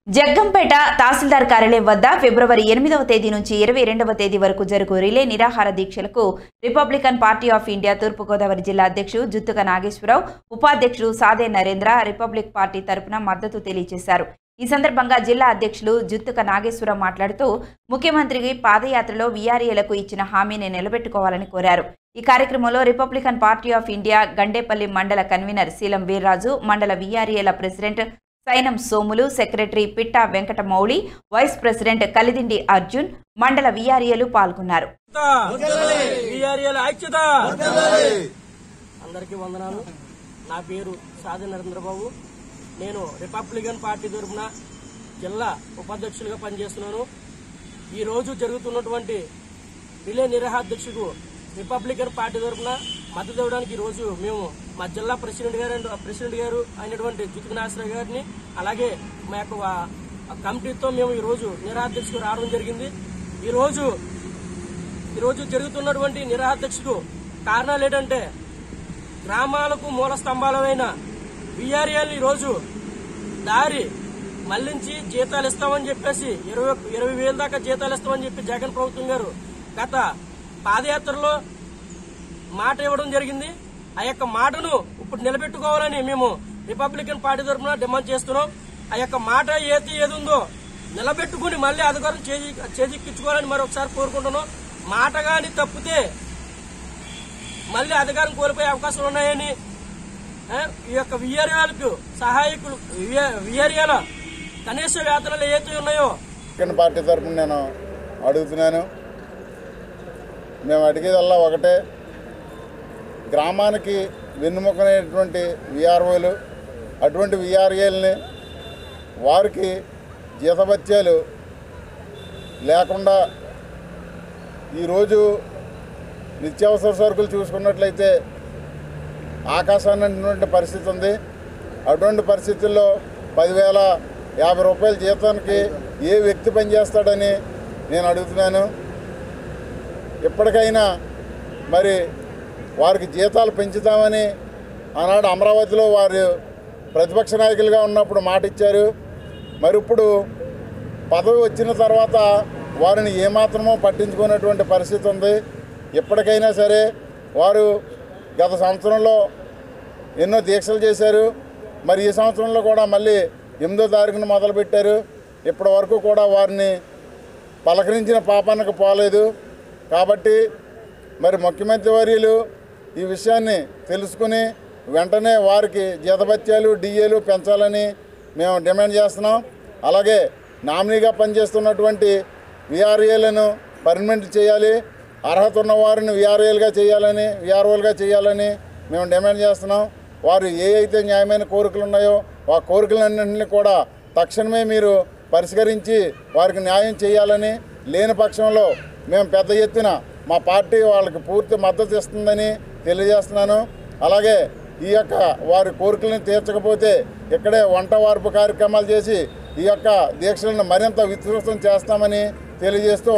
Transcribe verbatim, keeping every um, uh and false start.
జగ్గంపేట తహసీల్దార్ కార్యాలయం వద్ద ఫిబ్రవరి ఎనిమిదవ తేదీ నుంచి ఇరవై రెండవ తేదీ వరకు జరుగు రిలే నిరాహార దీక్షలకు Republican Party of India Thoorpugodavari జిల్లా అధ్యక్షుడు జుత్తుక నాగేశ్వరరావు, ఉపాధ్యక్షుడు సాదే నరేంద్ర రిపబ్లిక్ పార్టీ తరపున మద్దతు తెలియజేశారు. ఈ సందర్భంగా జిల్లా అధ్యక్షులు జుత్తుక నాగేశ్వరరావు మాట్లాడుతూ ముఖ్యమంత్రికి పాదయాత్రలో వీఆర్ఏలకు ఇచ్చిన హామీని నిలబెట్టుకోవాలని కోరారు. ఈ కార్యక్రమంలో Republican Party of India Gandepalli మండల కన్వీనర్ శీలం వీర్రాజు, మండల వీఆర్ఏల president Sainam Somulu, secretary Pitta Venkatamouli, vice president Kalidindi Arjun, మండల వీఆర్ఏలు పాల్గొన్నారు. అందరికీ వందనాలు. నా పేరు సాదే నరేంద్రబాబు. నేను రిపబ్లికన్ పార్టీ తరఫున జిల్లా ఉపాధ్యక్షులుగా పనిచేస్తున్నాను. ఈ రోజు జరుగుతున్నటువంటి రిలే నిరాహారదీక్షకు రిపబ్లికన్ పార్టీ తరఫున మద్దతు ఇవ్వడానికి ఈ రోజు మేము మా జిల్లా ప్రెసిడెంట్ గారు ప్రెసిడెంట్ గారు అయినటువంటి జుత్తుక నాగేశ్వరరావు గారిని, అలాగే మా యొక్క కమిటీతో మేము ఈ రోజు నిరాహారదీక్షకు రావడం జరిగింది. ఈ రోజు ఈ రోజు జరుగుతున్నటువంటి నిరాహారదీక్షకు కారణాలు ఏంటంటే, గ్రామాలకు మూల స్తంభాలైన వీఆర్ఏలు ఈ రోజు దారి మళ్లించి జీతాలు ఇస్తామని చెప్పేసి ఇరవై ఇరవై వేల దాకా జీతాలు ఇస్తామని చెప్పి జగన్ ప్రభుత్వం గారు గత పాదయాత్రలో మాట ఇవ్వడం జరిగింది. ఆ యొక్క మాటను ఇప్పుడు నిలబెట్టుకోవాలని మేము రిపబ్లికన్ పార్టీ తరఫున డిమాండ్ చేస్తున్నాం. ఆ యొక్క మాట ఏది ఏది ఉందో నిలబెట్టుకుని మళ్లీ అధికారం చేజిక్కించుకోవాలని మరొకసారి కోరుకుంటున్నాం. మాట గాని తప్పితే మళ్లీ అధికారం కోల్పోయే అవకాశాలు ఉన్నాయని ఈ యొక్క వీఆర్ఏలకు సహాయకులు వీఆర్ఏల కనీస వేతనాలు ఏవైతే ఉన్నాయో పార్టీ తరఫున నేను అడుగుతున్నాను. మేము అడిగేదల్లా ఒకటే, గ్రామానికి వెన్నుముకనేటువంటి వీఆర్ఓలు, అటువంటి వీఆర్ఏలని వారికి జీతభత్యాలు లేకుండా ఈరోజు నిత్యావసర సరుకులు చూసుకున్నట్లయితే ఆకాశాన్ని అంటినటువంటి పరిస్థితి ఉంది. అటువంటి పరిస్థితుల్లో పదివేల యాభై రూపాయల జీతానికి ఏ వ్యక్తి పనిచేస్తాడని నేను అడుగుతున్నాను. ఇప్పటికైనా మరి వారికి జీతాలు పెంచుతామని ఆనాడు అమరావతిలో వారు ప్రతిపక్ష నాయకులుగా ఉన్నప్పుడు మాట ఇచ్చారు. మరి ఇప్పుడు పదవి వచ్చిన తర్వాత వారిని ఏమాత్రమో పట్టించుకునేటువంటి పరిస్థితి ఉంది. ఇప్పటికైనా సరే వారు గత సంవత్సరంలో ఎన్నో దీక్షలు చేశారు. మరి ఈ సంవత్సరంలో కూడా మళ్ళీ ఎనిమిదో తారీఖున మొదలుపెట్టారు. ఇప్పటి వరకు కూడా వారిని పలకరించిన పాపానికి పోలేదు. కాబట్టి మరి ముఖ్యమంత్రి వర్యులు ఈ విషయాన్ని తెలుసుకుని వెంటనే వారికి జీతభత్యాలు డిఏలు పెంచాలని మేము డిమాండ్ చేస్తున్నాం. అలాగే నామినీగా పనిచేస్తున్నటువంటి వీఆర్ఏలను పర్మనెంట్ చేయాలి, అర్హత ఉన్న వారిని వీఆర్ఏలుగా చేయాలని వీఆర్ఓలుగా చేయాలని మేము డిమాండ్ చేస్తున్నాం. వారు ఏ అయితే న్యాయమైన కోరికలు ఉన్నాయో ఆ కోరికలన్నింటినీ కూడా తక్షణమే మీరు పరిష్కరించి వారికి న్యాయం చేయాలని, లేని పక్షంలో మేము పెద్ద ఎత్తున మా పార్టీ వాళ్ళకి పూర్తి మద్దతు ఇస్తుందని తెలియజేస్తున్నాను. అలాగే ఈ యొక్క వారి కోరికలను తీర్చకపోతే ఇక్కడే వంట వార్పు కార్యక్రమాలు చేసి ఈ యొక్క దీక్షలను మరింత విస్తృతం చేస్తామని తెలియజేస్తూ